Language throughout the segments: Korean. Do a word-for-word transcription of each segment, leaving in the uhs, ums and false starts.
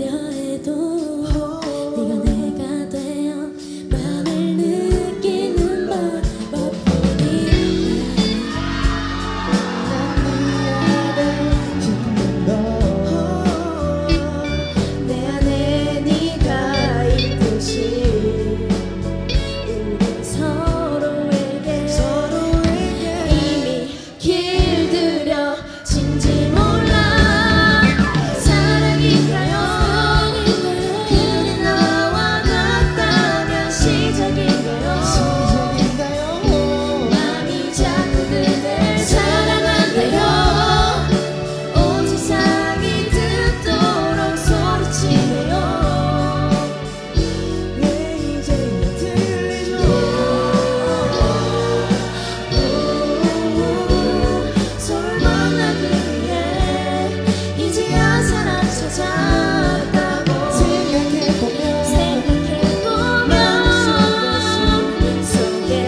잊으려 해도 네가 내가 되어 맘을 느끼는 방법뿐이야. 내 안에 네가 있듯이 우리 서로에게 이미 길들여진지 몰라. 사랑인가요? 그대 나와 같다면 시작인가요? 맘이 자꾸 그댈 사랑한대요. 온 세상이 듣도록 소리치네요. 왜 이제야 들리죠? 서로를 만나기 위해 이제야 사랑 찾았다고 생각해보면 생각해보면 속에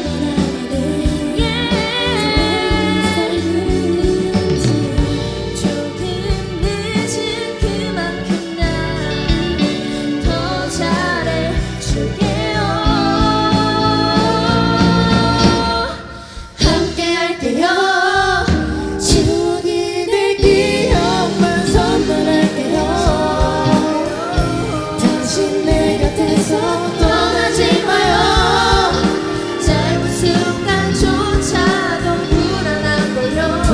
조금 늦은 그만큼 난 더 잘해줄게요. 함께 할게요. 추억이 될 기억만 선물할게요. 당신 내 곁에서 떠나지 마요. 짧은 순간조차도 불안한 걸요.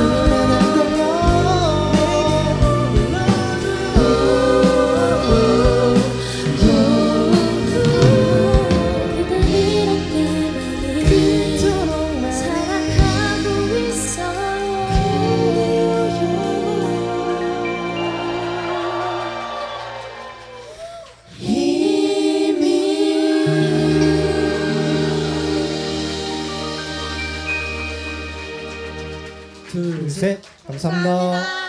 그대 이렇게 많이 사랑하고 있어요. 이미 둘, 셋. 감사합니다.